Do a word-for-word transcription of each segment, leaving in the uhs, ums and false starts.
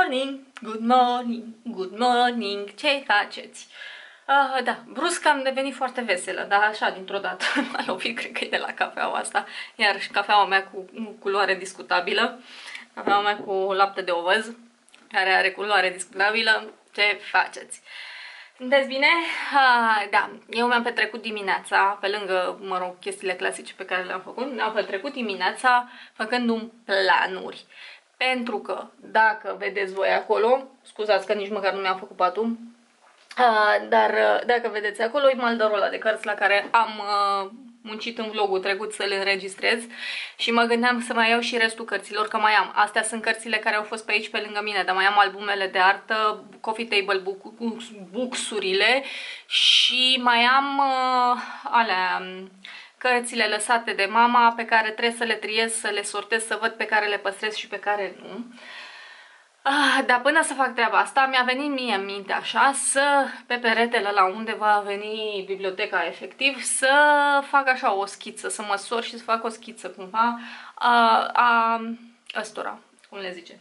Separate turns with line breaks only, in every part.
morning, good morning, good morning, ce faceți? Uh, da, brusc am devenit foarte veselă, dar așa, dintr-o dată m-a lovit, cred că e de la cafeaua asta, iar și cafeaua mea cu culoare discutabilă, cafeaua mea cu lapte de ovăz, care are culoare discutabilă, ce faceți? Sunteți bine? Uh, da, eu mi-am petrecut dimineața, pe lângă, mă rog, chestiile clasice pe care le-am făcut, mi-am petrecut dimineața făcându-mi planuri. Pentru că, dacă vedeți voi acolo, scuzați că nici măcar nu mi-am făcut patul, uh, dar uh, dacă vedeți acolo, e maldărul ăla de cărți la care am uh, muncit în vlogul trecut să le înregistrez și mă gândeam să mai iau și restul cărților, că mai am. Astea sunt cărțile care au fost pe aici, pe lângă mine, dar mai am albumele de artă, coffee table books-urile și mai am uh, alea... cărțile lăsate de mama pe care trebuie să le triez, să le sortez, să văd pe care le păstrez și pe care nu. Ah, dar până să fac treaba asta, mi-a venit mie în minte așa să, pe peretele la unde va veni biblioteca efectiv, să fac așa o schiță, să măsor și să fac o schiță cumva a, a ăstora, cum le zice,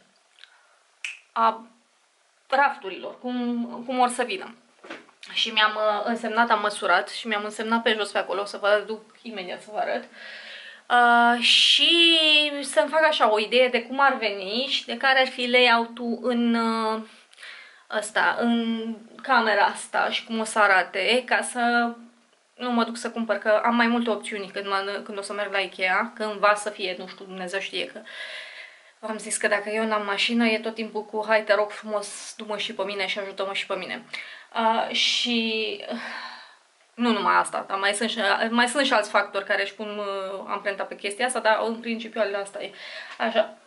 a rafturilor, cum, cum or să vină. Și mi-am însemnat, am măsurat și mi-am însemnat pe jos pe acolo, o să vă duc imediat să vă arăt. Uh, și să-mi fac așa o idee de cum ar veni și de care ar fi layout-ul în, uh, ăsta, în camera asta și cum o să arate, ca să nu mă duc să cumpăr, că am mai multe opțiuni când, când o să merg la Ikea, cândva să fie, nu știu, Dumnezeu știe că... Am zis că dacă eu n-am mașină, e tot timpul cu hai, te rog frumos, du-mă și pe mine și ajută-mă și pe mine. Uh, și uh, nu numai asta, dar mai sunt, și, mai sunt și alți factori care își pun uh, amprenta pe chestia asta, dar în principiu asta e. Așa.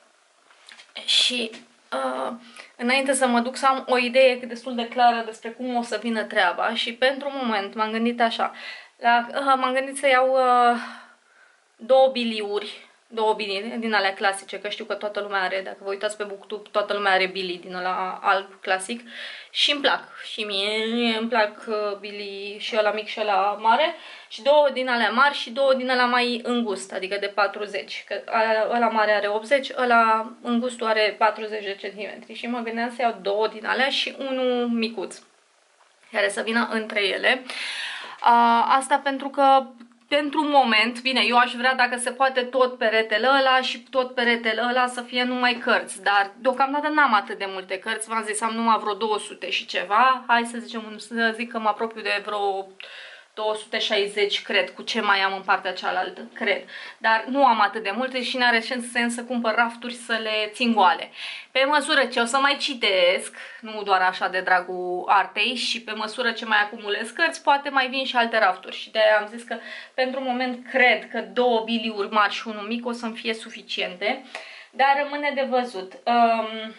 Și uh, înainte să mă duc să am o idee destul de clară despre cum o să vină treaba și pentru moment m-am gândit așa. Uh, m-am gândit să iau uh, două biliuri. Două Billy din alea clasice, că știu că toată lumea are, dacă vă uitați pe BookTube, toată lumea are Billy din ăla alb clasic și îmi plac și mie, mie îmi plac Billy și ăla mic și ăla mare și două din alea mari și două din ăla mai îngust, adică de patruzeci, că ăla mare are optzeci, ăla îngustul are patruzeci de centimetri și mă gândeam să iau două din alea și unul micuț care să vină între ele. Asta pentru că pentru un moment, bine, eu aș vrea dacă se poate tot peretele ăla și tot peretele ăla să fie numai cărți, dar deocamdată n-am atât de multe cărți, v-am zis, am numai vreo două sute și ceva, hai să zicem, să zic că mă apropiu de vreo două sute șaizeci, cred, cu ce mai am în partea cealaltă, cred. Dar nu am atât de multe și n-are sens să cumpăr rafturi să le țin goale. Pe măsură ce o să mai citesc, nu doar așa de dragul artei, și pe măsură ce mai acumulez cărți, poate mai vin și alte rafturi. Și de-aia am zis că pentru moment cred că două biliuri mari și unul mic o să-mi fie suficiente, dar rămâne de văzut. Um,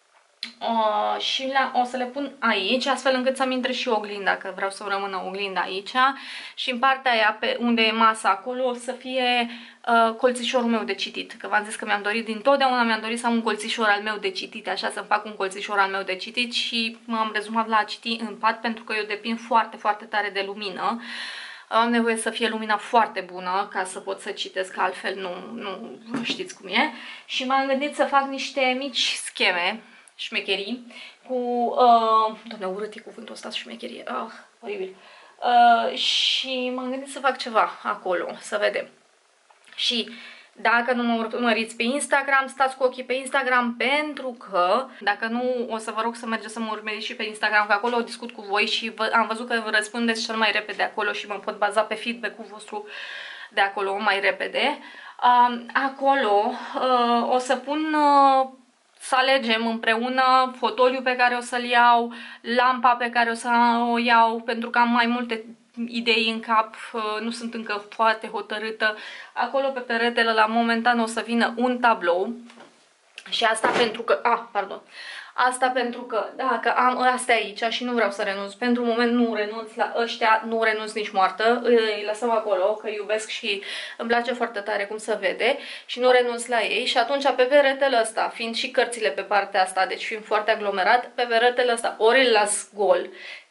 Uh, și la, o să le pun aici, astfel încât să-mi intre și oglinda, că vreau să rămână oglinda aici și în partea aia pe unde e masa acolo o să fie uh, colțișorul meu de citit, că v-am zis că mi-am dorit dintotdeauna, mi-am dorit să am un colțișor al meu de citit, așa să-mi fac un colțișor al meu de citit și m-am rezumat la a citi în pat pentru că eu depind foarte, foarte tare de lumină. Am nevoie să fie lumina foarte bună ca să pot să citesc, că altfel nu, nu știți cum e. Și m-am gândit să fac niște mici scheme, șmecherii, cu... Uh, Doamne, urât e cuvântul ăsta, șmecherie, ah, oribil. Uh, și m-am gândit să fac ceva acolo, să vedem. Și dacă nu mă urmăriți pe Instagram, stați cu ochii pe Instagram, pentru că, dacă nu, o să vă rog să mergeți să mă urmăriți și pe Instagram, că acolo o discut cu voi și vă, am văzut că vă răspundeți cel mai repede acolo și mă pot baza pe feedback-ul vostru de acolo mai repede. Uh, acolo uh, o să pun... Uh, să alegem împreună fotoliul pe care o să-l iau, lampa pe care o să o iau, pentru că am mai multe idei în cap, nu sunt încă foarte hotărâtă. Acolo pe peretele la momentan o să vină un tablou și asta pentru că, ah, pardon, asta pentru că dacă am astea aici și nu vreau să renunț, pentru moment nu renunț la ăștia, nu renunț nici moartă, îi lăsăm acolo, că iubesc și îmi place foarte tare cum se vede și nu renunț la ei și atunci pe peretele ăsta, fiind și cărțile pe partea asta, deci fiind foarte aglomerat, pe peretele ăsta ori îl las gol,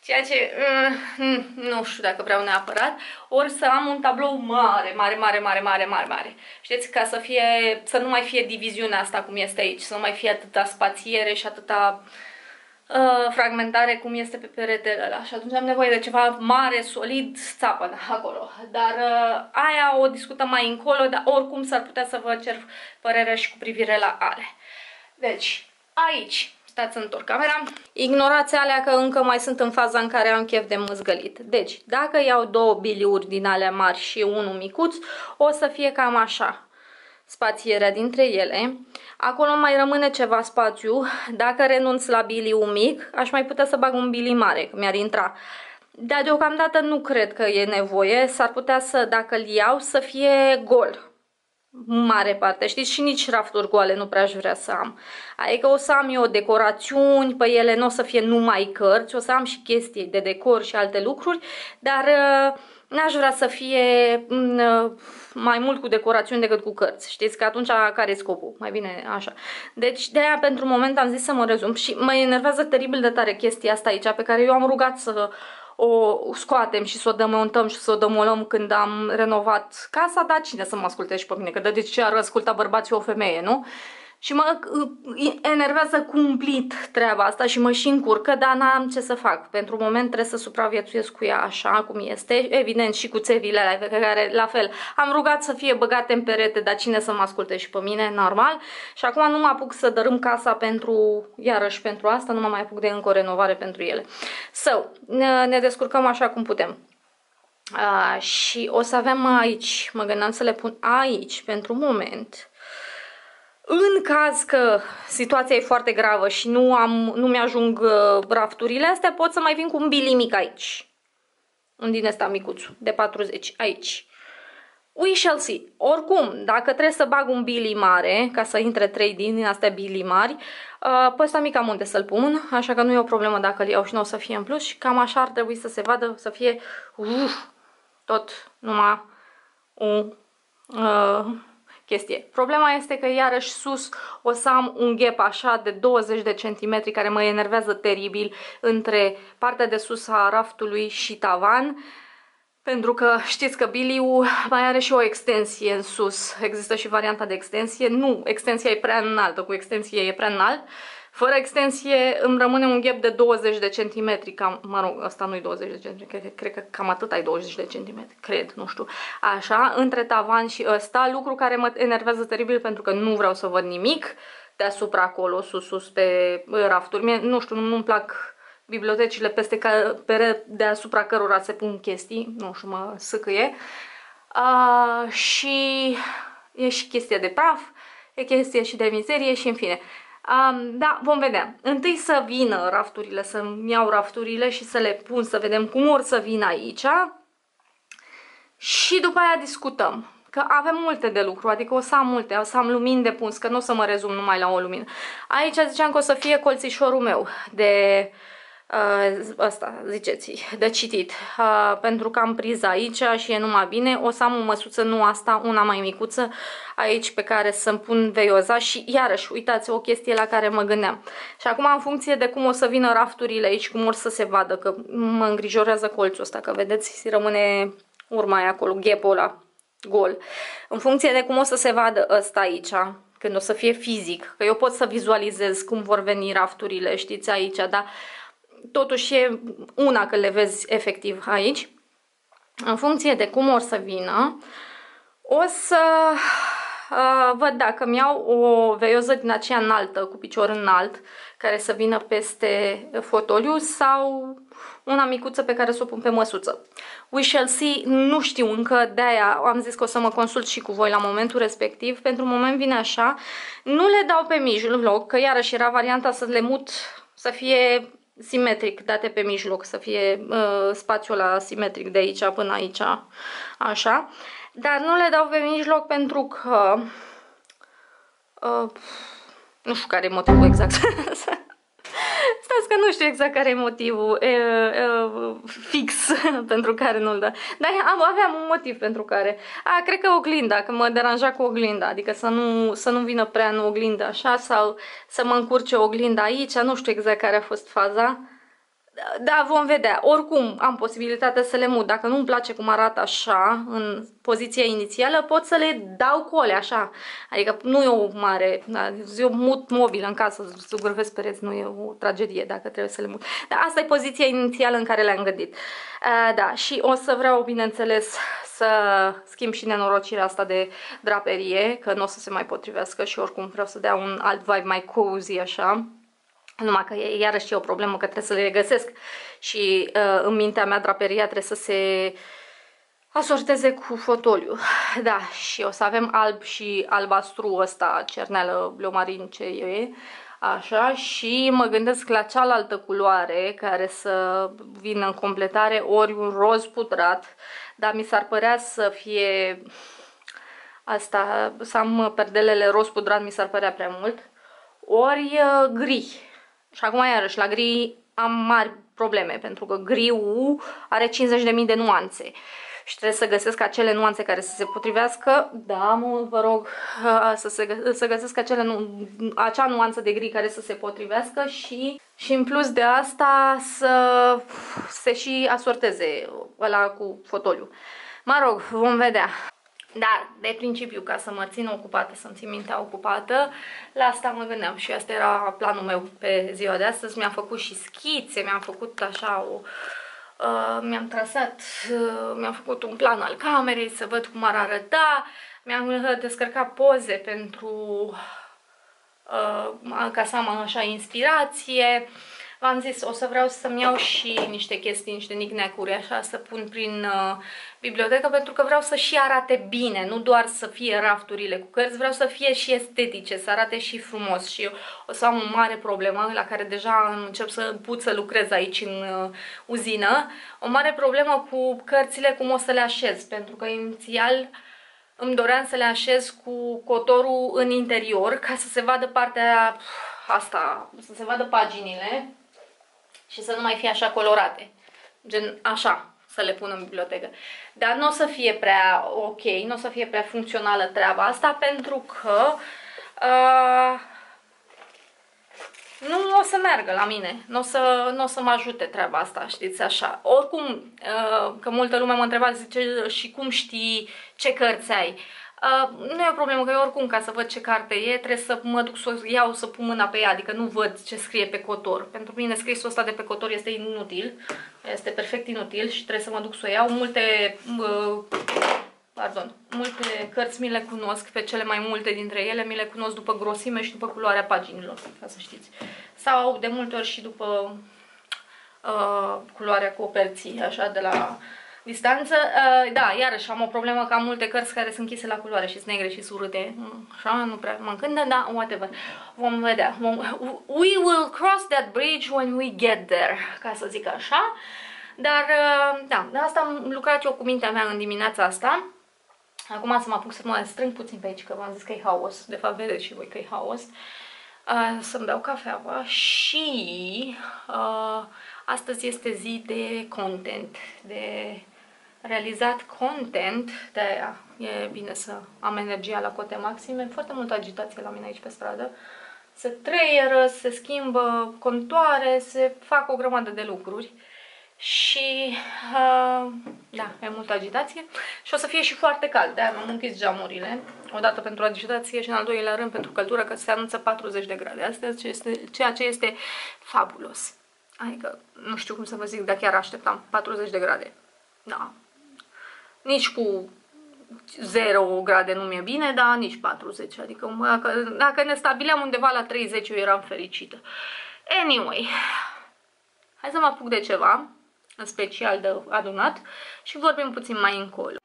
ceea ce uh, nu știu dacă vreau neapărat, ori să am un tablou mare, mare, mare, mare, mare, mare, mare. Știți, ca să fie, să nu mai fie diviziunea asta cum este aici, să nu mai fie atâta spațiere și atâta uh, fragmentare cum este pe peretele ăla. Și atunci am nevoie de ceva mare, solid, țapă acolo. Dar uh, aia o discutăm mai încolo, dar oricum s-ar putea să vă cer părerea și cu privire la ale. Deci, aici, stați să întorc camera, ignorați alea că încă mai sunt în faza în care am chef de măzgălit. Deci, dacă iau două biliuri din alea mari și unul micuț, o să fie cam așa spațierea dintre ele. Acolo mai rămâne ceva spațiu. Dacă renunț la biliul mic, aș mai putea să bag un bili mare, că mi-ar intra. Dar deocamdată nu cred că e nevoie. S-ar putea să, dacă îl iau, să fie gol. Mare parte, știți, și nici rafturi goale nu prea aș vrea să am. Adică o să am eu decorațiuni, pe ele nu o să fie numai cărți, o să am și chestii de decor și alte lucruri, dar uh, n-aș vrea să fie uh, mai mult cu decorațiuni decât cu cărți. Știți că atunci care e scopul? Mai bine așa. Deci de-aia pentru moment am zis să mă rezum și mă enervează teribil de tare chestia asta aici, pe care eu am rugat să o scoatem și să o demontăm și să o demolăm când am renovat casa, dar cine să mă asculte și pe mine? Că de ce ar asculta bărbații o femeie, nu? Și mă enervează cumplit treaba asta și mă și încurcă, dar n-am ce să fac. Pentru moment trebuie să supraviețuiesc cu ea așa cum este, evident și cu țevile alea pe care la fel am rugat să fie băgate în perete, dar cine să mă asculte și pe mine, normal. Și acum nu mă apuc să dărâm casa pentru, iarăși pentru asta, nu mă mai apuc de încă o renovare pentru ele. So, ne descurcăm așa cum putem. Uh, și o să avem aici, mă gândeam să le pun aici pentru moment. În caz că situația e foarte gravă și nu, am, nu mi-ajung uh, rafturile astea, pot să mai vin cu un bili mic aici. Un din ăsta micuț, de patruzeci, aici. We shall see. Oricum, dacă trebuie să bag un bili mare, ca să intre trei din astea bili mari, uh, pe ăsta mic am unde să-l pun, așa că nu e o problemă dacă îl iau și nu o să fie în plus și cam așa ar trebui să se vadă, să fie uf, tot numai un... Uh, chestie. Problema este că iarăși sus o să am un gap așa de douăzeci de centimetri care mă enervează teribil între partea de sus a raftului și tavan, pentru că știți că biliul mai are și o extensie în sus. Există și varianta de extensie. Nu, extensia e prea înaltă, cu extensie e prea înalt. Fără extensie îmi rămâne un gap de douăzeci de centimetri, cam, mă rog, ăsta nu-i douăzeci de centimetri, cred, cred că cam atât ai douăzeci de centimetri, cred, nu știu, așa, între tavan și ăsta, lucru care mă enervează teribil pentru că nu vreau să văd nimic deasupra acolo, sus, sus, pe rafturi. Mie, nu știu, nu-mi plac bibliotecile peste care, pe deasupra cărora se pun chestii, nu știu, mă sâcâie. Uh, și e și chestia de praf, e chestia și de mizerie și în fine. Um, da, vom vedea. Întâi să vină rafturile, să-mi iau rafturile și să le pun, să vedem cum or să vină aici. Și după aia discutăm. Că avem multe de lucru, adică o să am multe, o să am lumini de pus, că nu o să mă rezum numai la o lumină. Aici ziceam că o să fie colțișorul meu de... Uh, asta, ziceți, de citit, uh, pentru că am priza aici și e numai bine. O să am o măsuță, nu asta, una mai micuță aici pe care să-mi pun veioza și iarăși, uitați, o chestie la care mă gândeam. Și acum în funcție de cum o să vină rafturile aici, cum or să se vadă, că mă îngrijorează colțul ăsta, că vedeți, rămâne urma aia acolo, gap-ul ăla gol. În funcție de cum o să se vadă ăsta aici, când o să fie fizic, că eu pot să vizualizez cum vor veni rafturile, știți, aici, dar totuși e una că le vezi efectiv aici. În funcție de cum or să vină, o să uh, văd dacă îmi iau o veioză din aceea înaltă, cu picior înalt, care să vină peste fotoliu sau una micuță pe care să o pun pe măsuță. We shall see, nu știu încă, de-aia am zis că o să mă consult și cu voi la momentul respectiv. Pentru moment vine așa, nu le dau pe mijloc, că iarăși era varianta să le mut, să fie simetric, date pe mijloc, să fie uh, spațiul ăla simetric de aici până aici, așa. Dar nu le dau pe mijloc pentru că uh, nu știu care e motivul exact. Stați că nu știu exact care e motivul e, e, fix pentru care nu-l dă. Dar am, aveam un motiv pentru care. A, cred că oglinda, că mă deranja cu oglinda, adică să nu, să nu vină prea în oglindă așa sau să mă încurce oglinda aici, nu știu exact care a fost faza. Da, vom vedea. Oricum am posibilitatea să le mut. Dacă nu-mi place cum arată așa, în poziția inițială, pot să le dau cole așa. Adică nu e o mare... Da, eu mut mobil în casă, zugrăvesc pereți, nu e o tragedie dacă trebuie să le mut. Dar asta e poziția inițială în care le-am gândit. Uh, da, și o să vreau, bineînțeles, să schimb și nenorocirea asta de draperie, că nu o să se mai potrivească și oricum vreau să dea un alt vibe mai cozy așa. Numai că e iarăși e o problemă că trebuie să le găsesc și uh, în mintea mea draperia trebuie să se asorteze cu fotoliu. Da, și o să avem alb și albastru ăsta, cerneală, bleu marin, ce e, așa, și mă gândesc la cealaltă culoare care să vină în completare, ori un roz putrat, dar mi s-ar părea să fie asta, să am perdelele roz putrat, mi s-ar părea prea mult, ori uh, gri. Și acum iarăși la gri am mari probleme, pentru că griul are cincizeci de mii de nuanțe și trebuie să găsesc acele nuanțe care să se potrivească. Da, mă, vă rog să, se, să găsesc acele nu, acea nuanță de gri care să se potrivească și, și în plus de asta să se și asorteze ăla cu fotoliu. Mă rog, vom vedea. Dar, de principiu, ca să mă țin ocupată, să-mi țin mintea ocupată, la asta mă gândeam și asta era planul meu pe ziua de astăzi. Mi-am făcut și schițe, mi-am făcut așa o... Uh, mi-am trasat, uh, mi-am făcut un plan al camerei să văd cum ar arăta, mi-am descărcat poze pentru uh, ca să am așa inspirație. V-am zis, o să vreau să-mi iau și niște chestii, niște knick-knack-uri așa, să pun prin uh, bibliotecă, pentru că vreau să și arate bine, nu doar să fie rafturile cu cărți, vreau să fie și estetice, să arate și frumos. Și eu o să am o mare problemă, la care deja încep să pot să lucrez aici în uh, uzină, o mare problemă cu cărțile, cum o să le așez, pentru că inițial îmi doream să le așez cu cotorul în interior, ca să se vadă partea asta, să se vadă paginile și să nu mai fie așa colorate, gen așa, să le pun în bibliotecă. Dar nu o să fie prea ok, nu o să fie prea funcțională treaba asta, pentru că uh, nu o să meargă la mine, nu o să, nu o să mă ajute treaba asta, știți, așa. Oricum, uh, că multă lume mă întreba, zice, și cum știi ce cărți ai? Uh, nu e o problemă, că eu oricum, ca să văd ce carte e, trebuie să mă duc să o iau, să pun mâna pe ea, adică nu văd ce scrie pe cotor. Pentru mine scrisul ăsta de pe cotor este inutil, este perfect inutil și trebuie să mă duc să o iau. Multe, uh, pardon, multe cărți mi le cunosc, pe cele mai multe dintre ele mi le cunosc după grosime și după culoarea paginilor, ca să știți. Sau de multe ori și după uh, culoarea coperții, așa, de la distanță. Uh, da, iarăși am o problemă că am multe cărți care sunt închise la culoare și sunt negre și surâte. Așa, nu prea mă încântă, dar whatever. Vom vedea. Vom, we will cross that bridge when we get there, ca să zic așa. Dar, uh, da, de asta am lucrat eu cu mintea mea în dimineața asta. Acum să mă apuc să mă strâng puțin pe aici, că v-am zis că e haos. De fapt, vedeți și voi că e haos. Uh, să-mi beau cafeaua și uh, astăzi este zi de content, de realizat content, de aia e bine să am energia la cote maxime, foarte multă agitație la mine aici pe stradă, se treieră, se schimbă contoare, se fac o grămadă de lucruri și uh, da, e multă agitație și o să fie și foarte cald, de-aia m-am închis geamurile, odată pentru agitație și în al doilea rând pentru căldură, că se anunță patruzeci de grade astăzi, ceea ce este fabulos. Adică nu știu cum să vă zic, dar chiar așteptam patruzeci de grade. Da. Nici cu zero grade nu mi-e bine, dar nici patruzeci. Adică dacă, dacă ne stabileam undeva la treizeci, eu eram fericită. Anyway, hai să mă apuc de ceva, în special de adunat, și vorbim puțin mai încolo.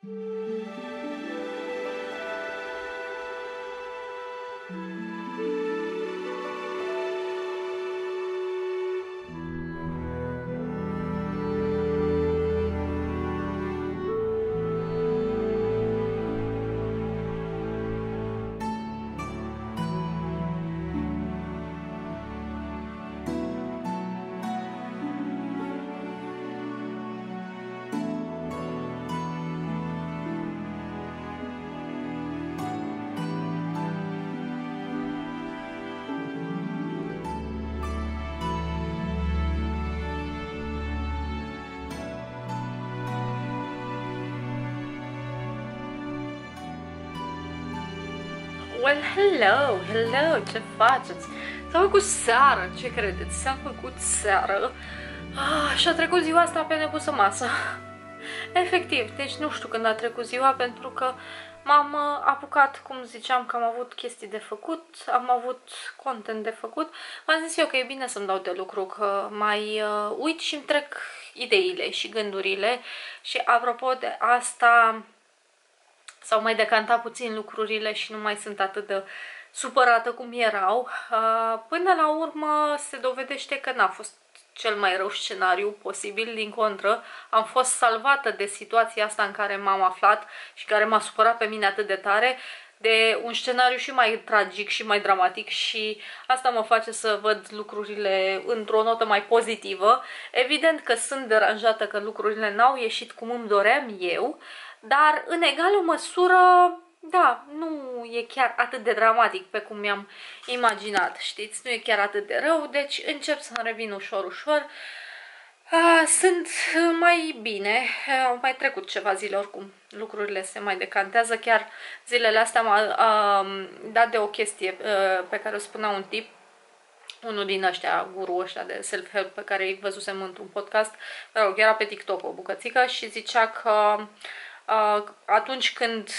Well, hello, hello, ce faceți? S-a făcut seară, ce credeți? S-a făcut seară ah, și a trecut ziua asta pe nepusă masă. Efectiv, deci nu știu când a trecut ziua, pentru că m-am apucat, cum ziceam, că am avut chestii de făcut, am avut content de făcut. M-am zis eu că e bine să-mi dau de lucru, că mai uh, uit și îmi trec ideile și gândurile. Și apropo de asta, s-au mai decantat puțin lucrurile și nu mai sunt atât de supărată cum erau. Până la urmă se dovedește că n-a fost cel mai rău scenariu posibil, din contră, am fost salvată de situația asta în care m-am aflat și care m-a supărat pe mine atât de tare, de un scenariu și mai tragic și mai dramatic, și asta mă face să văd lucrurile într-o notă mai pozitivă. Evident că sunt deranjată că lucrurile n-au ieșit cum îmi doream eu, dar în egală măsură, da, nu e chiar atât de dramatic pe cum mi-am imaginat, știți? Nu e chiar atât de rău, deci încep să-mi revin ușor, ușor. Uh, sunt mai bine, au mai trecut ceva zile, oricum lucrurile se mai decantează. Chiar zilele astea m-a uh, dat de o chestie uh, pe care o spunea un tip, unul din ăștia, guru ăștia de self-help pe care îi văzusem într-un podcast, mă rog, era pe TikTok o bucățică și zicea că uh, atunci când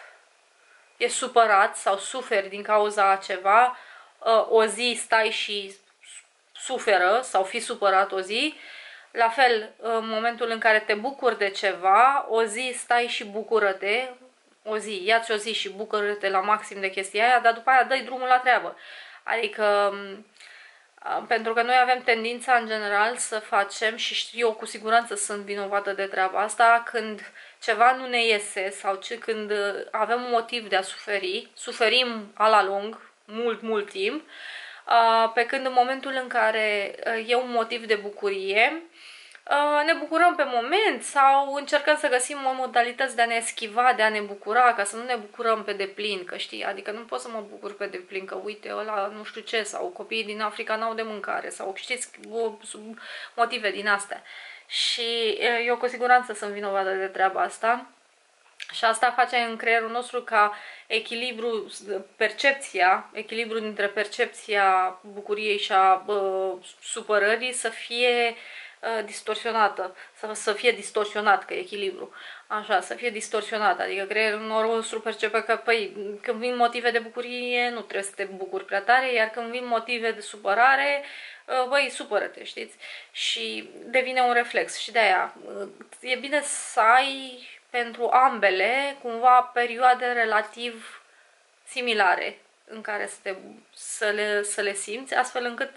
e supărat sau suferi din cauza a ceva, uh, o zi stai și suferă sau fii supărat o zi. La fel, în momentul în care te bucuri de ceva, o zi stai și bucură-te, o zi, ia-ți o zi și bucură-te la maxim de chestia aia, dar după aia dă-i drumul la treabă. Adică, pentru că noi avem tendința în general să facem, și știu eu cu siguranță sunt vinovată de treaba asta, când ceva nu ne iese sau ce, când avem un motiv de a suferi, suferim a la lung, mult, mult timp, pe când în momentul în care e un motiv de bucurie, ne bucurăm pe moment sau încercăm să găsim modalități de a ne eschiva, de a ne bucura, ca să nu ne bucurăm pe deplin, că știi, adică nu pot să mă bucur pe deplin, că uite, ăla nu știu ce, sau copiii din Africa n-au de mâncare, sau știți, motive din astea. Și eu cu siguranță sunt vinovată de treaba asta. Și asta face în creierul nostru ca echilibru, percepția, echilibru dintre percepția bucuriei și a uh, supărării să fie uh, distorsionată, să, să fie distorsionat, că echilibru, așa, să fie distorsionat, adică creierul nostru percepe că, păi, când vin motive de bucurie, nu trebuie să te bucuri prea tare, iar când vin motive de supărare, băi, supără-te, știți? Și devine un reflex și de-aia e bine să ai pentru ambele cumva perioade relativ similare în care să, te, să, le, să le simți, astfel încât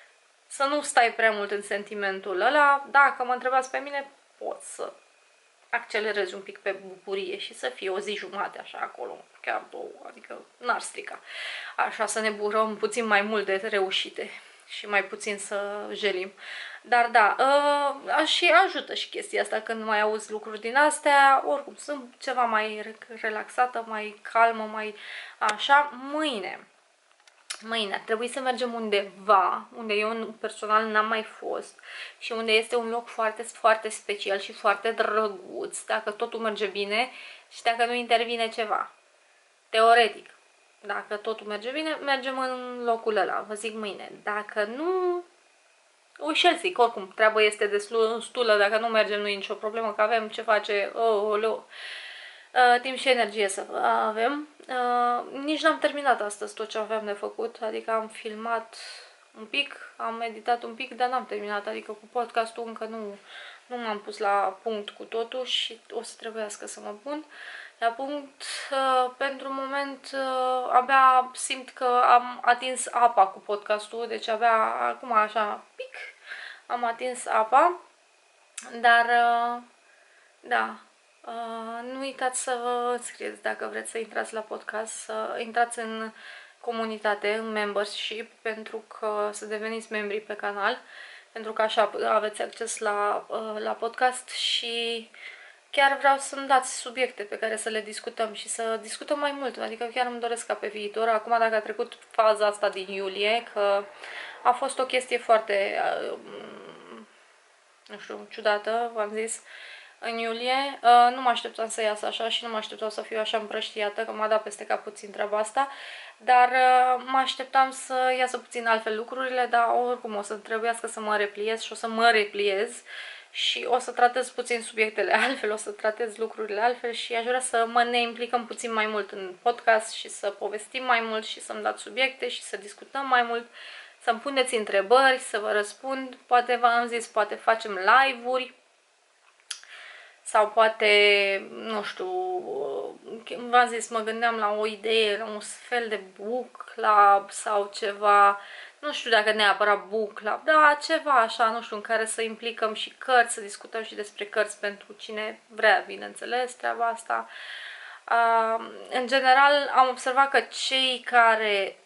să nu stai prea mult în sentimentul ăla. Dacă mă întrebați pe mine, pot să accelerezi un pic pe bucurie și să fie o zi jumate așa acolo, chiar două, adică n-ar strica. Așa, să ne bucurăm puțin mai mult de reușite și mai puțin să jelim. Dar da, uh, și ajută și chestia asta când mai auzi lucruri din astea, oricum sunt ceva mai relaxată, mai calmă, mai așa. Mâine, mâine ar trebui să mergem undeva, unde eu personal n-am mai fost și unde este un loc foarte, foarte special și foarte drăguț, dacă totul merge bine și dacă nu intervine ceva. Teoretic. Dacă totul merge bine, mergem în locul ăla, vă zic mâine. Dacă nu, ușelțic, oricum, treaba este destulă, dacă nu mergem nu e nicio problemă, că avem ce face, oh, oh, uh, timp și energie să avem. Uh, nici n-am terminat astăzi tot ce aveam de făcut, adică am filmat un pic, am meditat un pic, dar n-am terminat, adică cu podcastul încă nu, nu m-am pus la punct cu totul și o să trebuiască să mă pun la punct. Uh, pentru moment uh, abia simt că am atins apa cu podcastul, deci abia acum așa, pic, am atins apa, dar uh, da, uh, nu uitați să vă înscrieți dacă vreți să intrați la podcast, să intrați în comunitate, în membership, pentru că să deveniți membri pe canal, pentru că așa aveți acces la, uh, la podcast și chiar vreau să-mi dați subiecte pe care să le discutăm și să discutăm mai mult, adică chiar îmi doresc ca pe viitor, acum dacă a trecut faza asta din iulie, că a fost o chestie foarte, uh, nu știu, ciudată, v-am zis, în iulie. Uh, nu mă așteptam să iasă așa și nu mă așteptam să fiu așa împrăștiată, că m-a dat peste cap puțin treaba asta. Dar uh, mă așteptam să iasă puțin altfel lucrurile, dar oricum o să trebuiască să mă repliez și o să mă repliez. Și o să tratez puțin subiectele altfel, o să tratez lucrurile altfel și aș vrea să mă ne implicăm puțin mai mult în podcast și să povestim mai mult și să-mi dați subiecte și să discutăm mai mult, să-mi puneți întrebări, să vă răspund. Poate v-am zis, poate facem live-uri sau poate, nu știu, v-am zis, mă gândeam la o idee, la un fel de book club sau ceva. Nu știu dacă neapărat book club, dar ceva așa, nu știu, în care să implicăm și cărți, să discutăm și despre cărți pentru cine vrea, bineînțeles, treaba asta. Uh, în general, am observat că cei care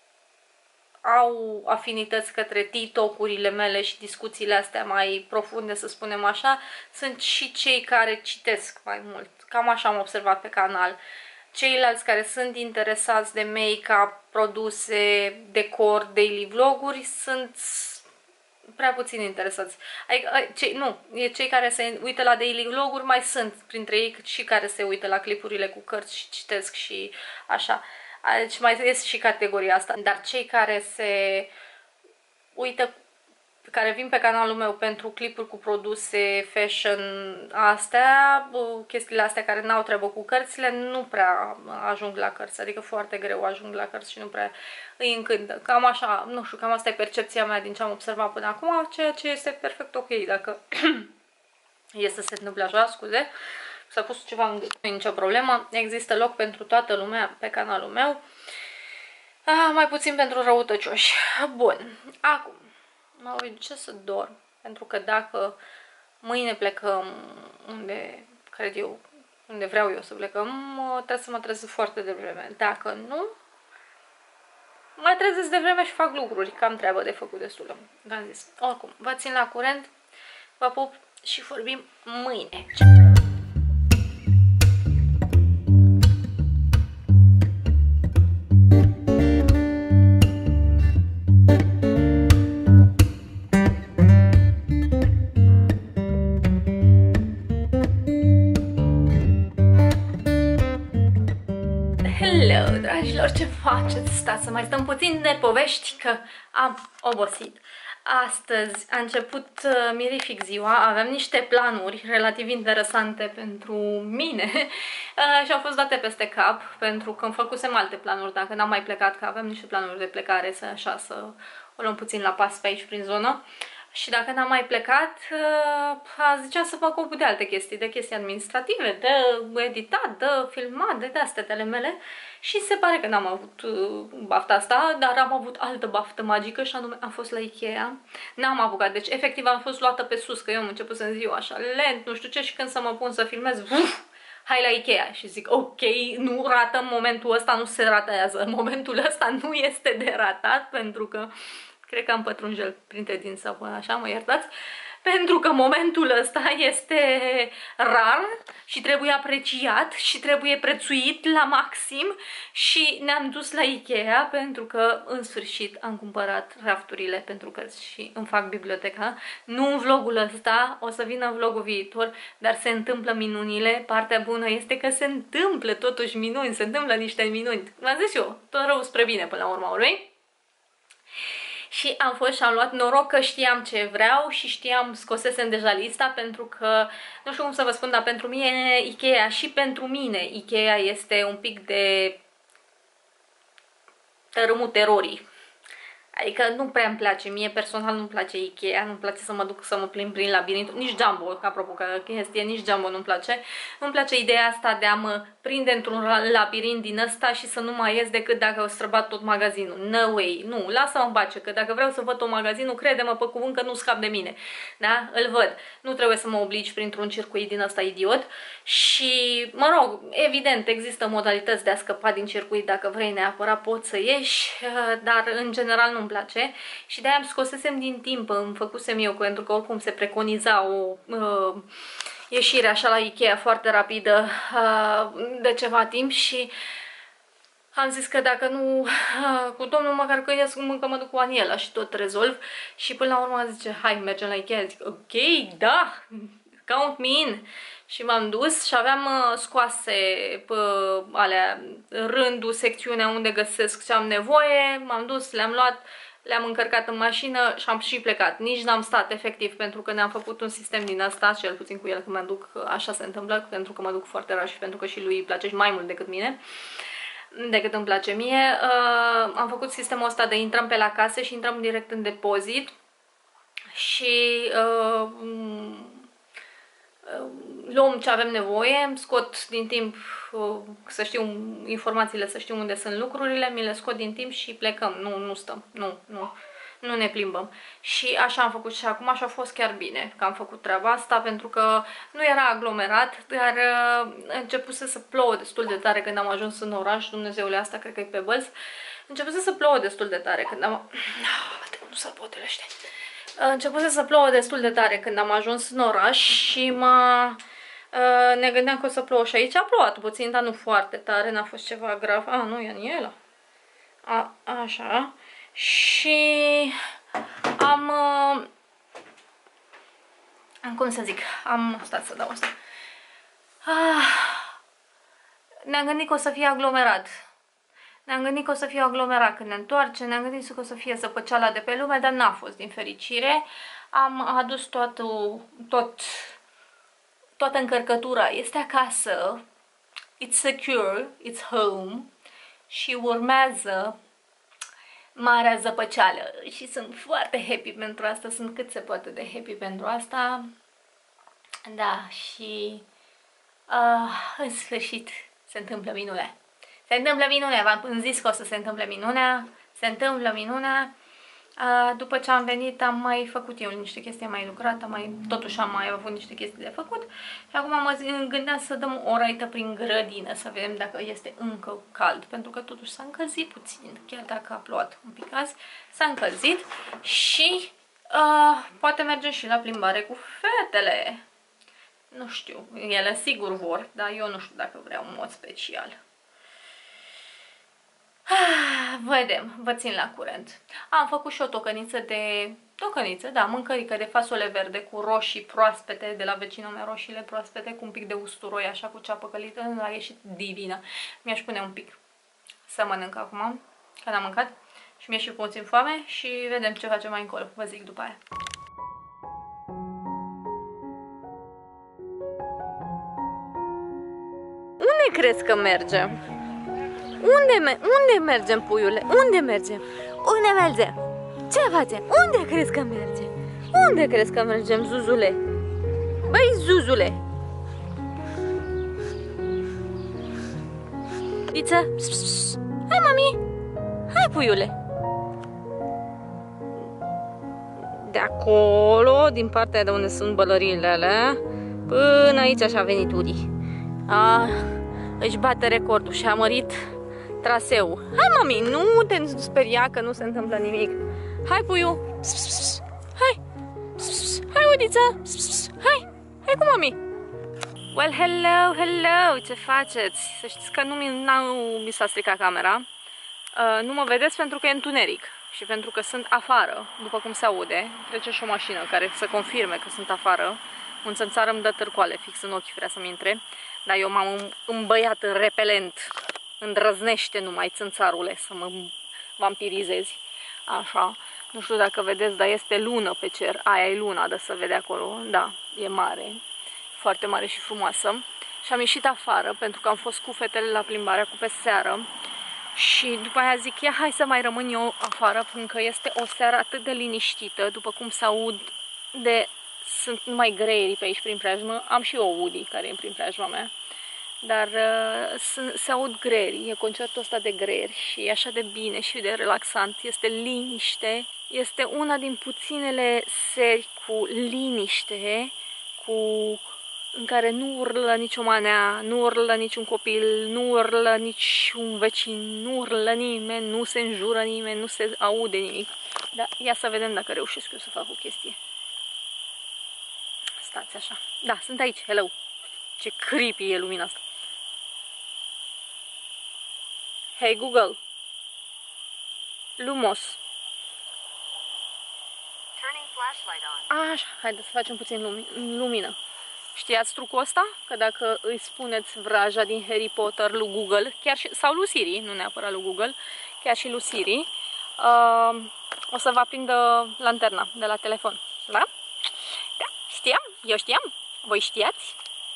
au afinități către TikTok-urile mele și discuțiile astea mai profunde, să spunem așa, sunt și cei care citesc mai mult. Cam așa am observat pe canal. Ceilalți care sunt interesați de make-up, produse, decor, daily vloguri, sunt prea puțin interesați. Adică, cei, nu, cei care se uită la daily vloguri mai sunt printre ei și care se uită la clipurile cu cărți și citesc și așa. Deci mai este și categoria asta. Dar cei care se uită, care vin pe canalul meu pentru clipuri cu produse, fashion, astea, chestiile astea care n-au treabă cu cărțile, nu prea ajung la cărți, adică foarte greu ajung la cărți și nu prea îi încântă. Cam așa, nu știu, cam asta e percepția mea din ce am observat până acum, ceea ce este perfect ok dacă e să se întâmple așa, scuze. S-a pus ceva în gât, nu e nicio problemă, există loc pentru toată lumea pe canalul meu, ah, mai puțin pentru răutăcioși. Bun, acum mă voi duce să dorm, pentru că dacă mâine plecăm unde cred eu, unde vreau eu să plecăm, trebuie să mă trezesc foarte devreme. Dacă nu, mai trezesc devreme și fac lucruri, că am treabă de făcut destulă. V-am zis. Oricum, vă țin la curent, vă pup și vorbim mâine. Hello, dragilor, ce faceți? Stați să mai stăm puțin de povești, că am obosit. Astăzi a început uh, mirific ziua, aveam niște planuri relativ interesante pentru mine uh, și au fost date peste cap, pentru că îmi făcusem alte planuri, dacă n-am mai plecat, că aveam niște planuri de plecare, să așa, să o luăm puțin la pas pe aici, prin zonă. Și dacă n-am mai plecat, a zicea să fac o de alte chestii, de chestii administrative, de editat, de filmat, de de-astea de ale mele. Și se pare că n-am avut bafta asta, dar am avut altă baftă magică și anume am fost la Ikea. N-am apucat, deci efectiv am fost luată pe sus, că eu am început să ziua așa lent, nu știu ce, și când să mă pun să filmez, uf, hai la Ikea. Și zic, ok, nu ratăm momentul ăsta, nu se ratează. Momentul ăsta nu este de ratat, pentru că cred că am pătrunjel printre din sau așa, mă iertați, pentru că momentul ăsta este rar și trebuie apreciat și trebuie prețuit la maxim și ne-am dus la Ikea pentru că în sfârșit am cumpărat rafturile pentru cărți și îmi fac biblioteca. Nu în vlogul ăsta, o să vină în vlogul viitor, dar se întâmplă minunile. Partea bună este că se întâmplă totuși minuni, se întâmplă niște minuni. V-am zis eu, tot rău spre bine până la urma urmei. Și am fost și am luat noroc că știam ce vreau și știam, scosesem deja lista, pentru că, nu știu cum să vă spun, dar pentru mine Ikea și pentru mine Ikea este un pic de tărâmul terorii. Adică nu prea îmi place, mie personal nu-mi place Ikea, nu-mi place să mă duc să mă plimb prin labirint, nici Jumbo, apropo că chestie, nici Jumbo nu-mi place. Nu-mi place ideea asta de a mă prinde într-un labirint din ăsta și să nu mai ies decât dacă o străbat tot magazinul. No way, nu, lasă-mă în pace, că dacă vreau să văd tot magazinul, crede-mă pe cuvânt că nu scap de mine. Da? Îl văd. Nu trebuie să mă obligi printr-un circuit din ăsta idiot și, mă rog, evident, există modalități de a scăpa din circuit, dacă vrei neapărat poți să ieși, dar în general nu-mi place și de-aia îmi scosesem din timp, îmi făcusem eu, pentru că oricum se preconiza o uh, ieșire așa la Ikea foarte rapidă uh, de ceva timp și am zis că dacă nu, uh, cu domnul măcar că ies, încă mă duc cu Aniela și tot rezolv și până la urmă zice, hai mergem la Ikea, zic ok, da, count me in. Și m-am dus și aveam uh, scoase pe alea, rândul, secțiunea unde găsesc ce am nevoie. M-am dus, le-am luat, le-am încărcat în mașină și am și plecat. Nici n-am stat efectiv pentru că ne-am făcut un sistem din asta, cel puțin cu el când mă duc, așa se întâmplă, pentru că mă duc foarte rar și pentru că și lui îi place mai mult decât mine. decât îmi place mie. Uh, am făcut sistemul ăsta de intrăm pe la case și intrăm direct în depozit și uh, luăm ce avem nevoie, îmi scot din timp uh, să știu informațiile, să știu unde sunt lucrurile, mi le scot din timp și plecăm. Nu, nu stăm, nu, nu. Nu ne plimbăm. Și așa am făcut și acum și a fost chiar bine că am făcut treaba asta, pentru că nu era aglomerat, dar uh, începuse să plouă destul de tare când am ajuns în oraș. Dumnezeule, asta cred că e pe bălți. Începuse să plouă destul de tare când am... Nu s-ar potele ăștia. Începuse să plouă destul de tare când am ajuns în oraș și m-a... Uh, ne gândeam că o să plouă și aici a plouat puțin, dar nu foarte tare, n-a fost ceva grav. A, nu, e Aniela. A, așa. Și am, uh, am, cum să zic, am, stat să dau asta, ah, ne-am gândit că o să fie aglomerat, ne-am gândit că o să fie aglomerat când ne întoarcem, ne-am gândit că o să fie zăpăceala de pe lume, dar n-a fost, din fericire. Am adus toată, tot, toată încărcătura, este acasă, it's secure, it's home și urmează marea zăpăceală și sunt foarte happy pentru asta, sunt cât se poate de happy pentru asta. Da, și uh, în sfârșit se întâmplă minunea. Se întâmplă minunea, v-am zis că o să se întâmple minunea, se întâmplă minunea. Uh, după ce am venit am mai făcut eu niște chestii, am mai lucrat, am mai, totuși am mai avut niște chestii de făcut și acum mă gândeam să dăm o raită prin grădină, să vedem dacă este încă cald, pentru că totuși s-a încălzit puțin, chiar dacă a plouat un pic azi, s-a încălzit și uh, poate mergem și la plimbare cu fetele. Nu știu, ele sigur vor, dar eu nu știu dacă vreau în mod special. Vedem, vă țin la curent. Am făcut și o tocăniță de... Tocăniță, da, mâncărică de fasole verde cu roșii proaspete, de la vecina mea, roșiile proaspete, cu un pic de usturoi, așa, cu ceapă călită, a ieșit divină. Mi-aș pune un pic să mănânc acum, că n-am mâncat, și mi-e și puțin foame și vedem ce facem mai încolo, vă zic după aia. Unde crezi că mergem? Unde, me unde mergem, puiule? Unde mergem? Unde mergem? Ce facem? Unde crezi că mergem? Unde crezi că mergem, Zuzule? Băi, Zuzule! Diță? Hai, mami! Hai, puiule! De acolo, din partea de unde sunt bălăriile alea, până aici așa a venit Udi. A, își bate recordul și a mărit traseul. Hai, mami, nu te speria că nu se întâmplă nimic. Hai, puiu. Hai. Hai, Udiță. Hai. Hai cu mami. Well, hello, hello. Ce faceți? Să știți că nu mi, mi s-a stricat camera. Uh, nu mă vedeți pentru că e întuneric și pentru că sunt afară, după cum se aude. Trece și o mașină care să confirme că sunt afară. Un țânțar îmi dă târcoale fix în ochi, vrea să-mi intre. Dar eu m-am îmbăiat în repelent. Îndrăznește numai, țânțarule, să mă vampirizezi. Așa. Nu știu dacă vedeți, dar este lună pe cer. Aia e luna, de să vede acolo. Da, e mare. Foarte mare și frumoasă. Și am ieșit afară, pentru că am fost cu fetele la plimbarea cu pe seară. Și după aia zic, ia hai să mai rămân eu afară, pentru că este o seară atât de liniștită, după cum se aud de... Sunt numai greierii pe aici prin preajmă. Am și eu Udi, care e prin preajma mea. Dar uh, se aud greierii, e concertul ăsta de greieri și e așa de bine și de relaxant, este liniște. Este una din puținele seri cu liniște, cu... în care nu urlă nicio manea, nu urlă niciun copil, nu urlă niciun vecin, nu urlă nimeni, nu se înjură nimeni, nu se aude nimic. Dar ia să vedem dacă reușesc eu să fac o chestie. Stați așa. Da, sunt aici, hello. Ce creepy e lumina asta. Hey Google. Lumos. Așa, haideți să facem puțin lumi lumină. Știați trucul ăsta? Că dacă îi spuneți vraja din Harry Potter lui Google, chiar și, sau lui Siri, nu neapărat lui Google, chiar și lui Siri, uh, o să vă aprindă lanterna de la telefon. Da? Da, știam, eu știam, voi știați?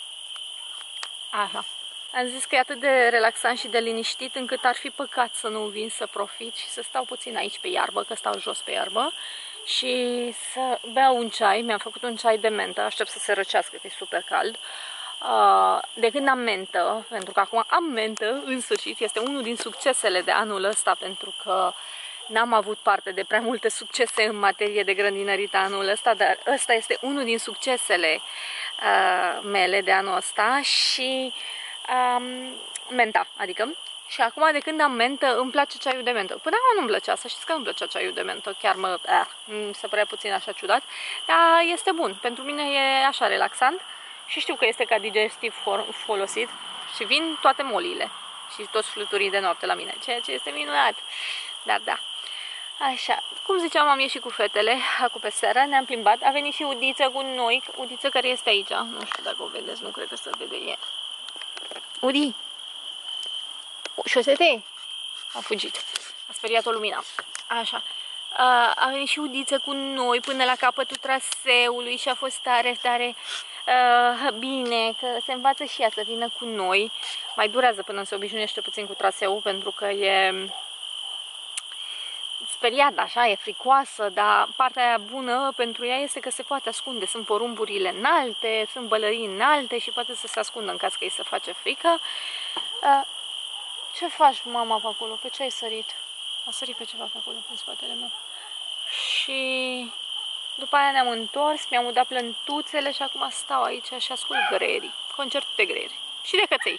Așa. Am zis că e atât de relaxant și de liniștit încât ar fi păcat să nu vin să profit și să stau puțin aici pe iarbă, că stau jos pe iarbă, și să beau un ceai. Mi-am făcut un ceai de mentă, aștept să se răcească, că e super cald. De când am mentă, pentru că acum am mentă, în sfârșit, este unul din succesele de anul ăsta, pentru că n-am avut parte de prea multe succese în materie de grădinărit anul ăsta, dar ăsta este unul din succesele uh, mele de anul ăsta și um, menta, adică. Și acum, de când am mentă, îmi place ceaiul de mentă. Până acum nu-mi plăcea, să știți că nu-mi plăcea ceaiul de mentă, chiar mă, eh, mi se părea puțin așa ciudat, dar este bun, pentru mine e așa relaxant și știu că este ca digestiv folosit și vin toate moliile și toți fluturii de noapte la mine, ceea ce este minunat. Dar da, așa, cum ziceam, am ieșit cu fetele, acum pe seara, ne-am plimbat, a venit și Udiță cu noi, Udiță care este aici, nu știu dacă o vedeți, nu cred că se vede, e. Udi! Șosete? A fugit. A speriat-o lumina. Așa. A venit și Udiță cu noi până la capătul traseului și a fost tare, tare uh, bine, că se învață și ea să vină cu noi. Mai durează până se obișnuiește puțin cu traseul, pentru că e speriată, așa, e fricoasă, dar partea aia bună pentru ea este că se poate ascunde. Sunt porumburile înalte, sunt bălării înalte și poate să se ascundă în caz că îi se face frică. Uh, Ce faci, mama, pe acolo? Pe ce ai sărit? A sărit pe ceva pe acolo, pe spatele meu. Și după aia ne-am întors, mi-am udat plântuțele și acum stau aici și ascult greierii. Concert de greieri. Și de căței.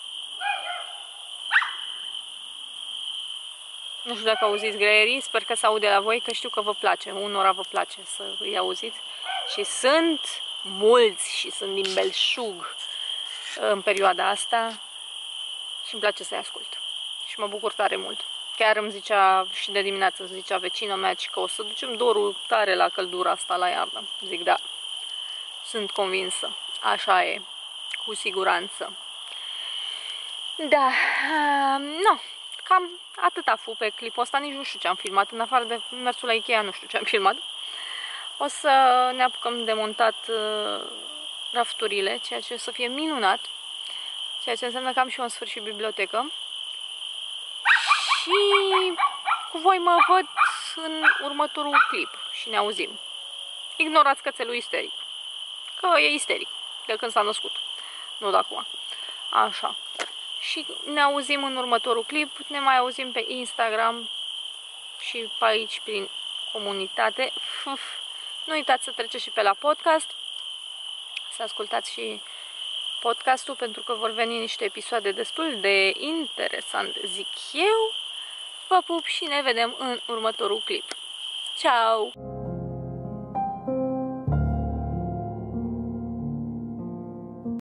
Nu știu dacă auziți greierii, sper că se aude la voi, că știu că vă place, unora vă place să îi auziți. Și sunt mulți și sunt din belșug în perioada asta. Și îmi place să-i ascult. Și mă bucur tare mult. Chiar îmi zicea, și de dimineață îmi zicea vecina mea că o să ducem dorul tare la căldura asta la iarnă. Zic da, sunt convinsă. Așa e, cu siguranță. Da, uh, nu, cam atât a fost pe clipul ăsta. Nici nu știu ce am filmat. În afară de mersul la Ikea, nu știu ce am filmat. O să ne apucăm de montat uh, rafturile, ceea ce o să fie minunat. Ceea ce înseamnă că am și eu în sfârșit bibliotecă. Și cu voi mă văd în următorul clip și ne auzim. Ignorați cățelul isteric, că e isteric de când s-a născut, nu de acum. Așa. Și ne auzim în următorul clip, ne mai auzim pe Instagram și pe aici prin comunitate. Nu uitați să treceți și pe la podcast, să ascultați și podcastul, pentru că vor veni niște episoade destul de interesante, zic eu. Vă pup și ne vedem în următorul clip. Ciao!